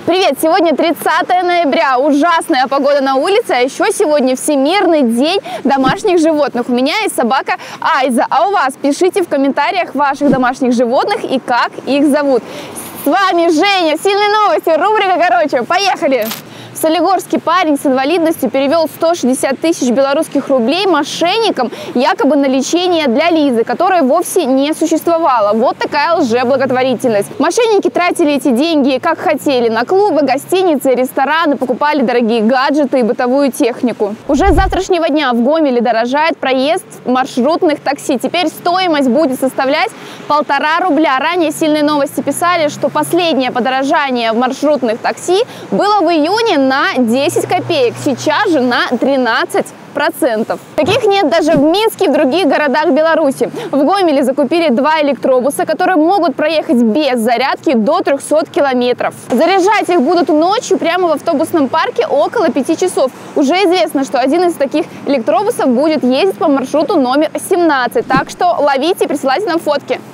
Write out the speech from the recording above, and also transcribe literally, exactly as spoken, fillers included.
Привет! Сегодня тридцатое ноября, ужасная погода на улице, а еще сегодня Всемирный день домашних животных. У меня есть собака Айза, а у вас? Пишите в комментариях ваших домашних животных и как их зовут. С вами Женя, сильные новости, рубрика короче, поехали! В Солигорске парень с инвалидностью перевел сто шестьдесят тысяч белорусских рублей мошенникам якобы на лечение для Лизы, которой вовсе не существовало. Вот такая лжеблаготворительность. Мошенники тратили эти деньги как хотели: на клубы, гостиницы, рестораны, покупали дорогие гаджеты и бытовую технику. Уже с завтрашнего дня в Гомеле дорожает проезд маршрутных такси. Теперь стоимость будет составлять полтора рубля. Ранее сильные новости писали, что последнее подорожание в маршрутных такси было в июне на десять копеек, сейчас же на тринадцать процентов. Таких нет даже в Минске и в других городах Беларуси. В Гомеле закупили два электробуса, которые могут проехать без зарядки до трёхсот километров. Заряжать их будут ночью прямо в автобусном парке около пяти часов. Уже известно, что один из таких электробусов будет ездить по маршруту номер семнадцать. Так что ловите и присылайте нам фотки.